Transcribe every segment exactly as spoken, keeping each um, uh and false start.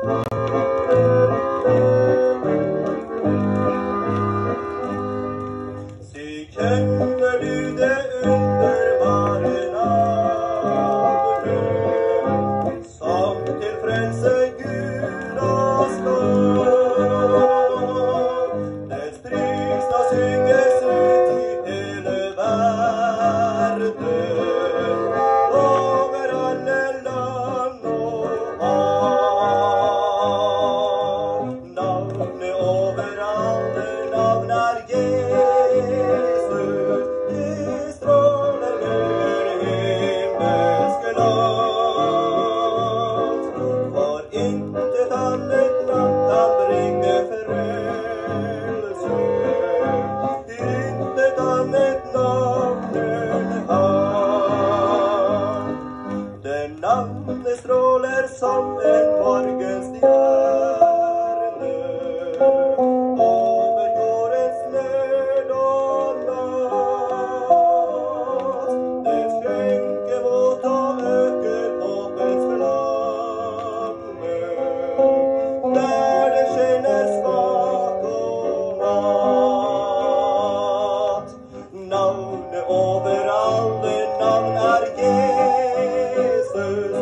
Navnet stråler som en morgenstjerne over jordens nød og natt. Det skjenker mot og øker håpets flamme, der det skinner svak og mat. Navnet over alle navn er Jesus.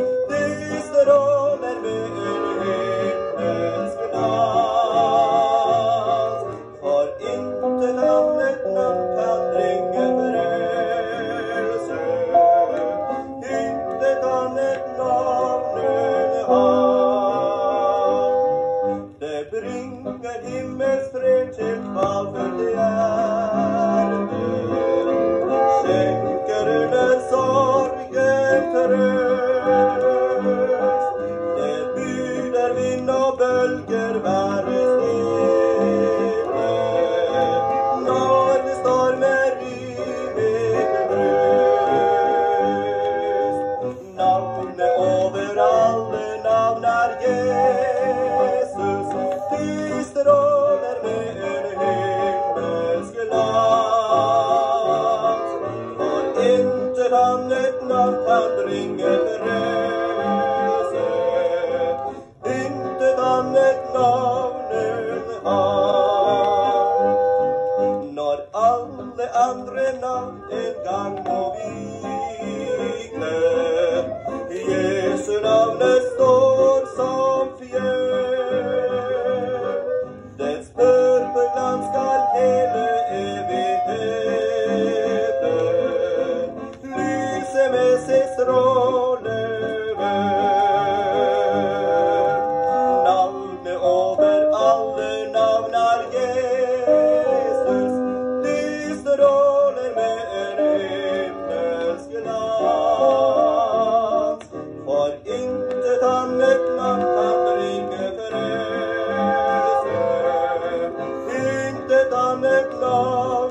Himmelsfred til valgte hjerte, skjenker under sorgen trøst. Det byder vind og bølger være stille, når det stormer i mitt bryst. Navnet over alle navn er Jesus. De stråler med en himmelsk glans, for intet annet navn kan bringe frelse, intet annet navn enn han. Når alle andre navn en gang må vike, Jesu navnet står som fjell. Skal hele evigheten lyse med sin stråle ved. Navnet over alle navn er Jesus. De stråler med en himmelsk glans, for intet annet navn kan bringe frelse, intet annet navn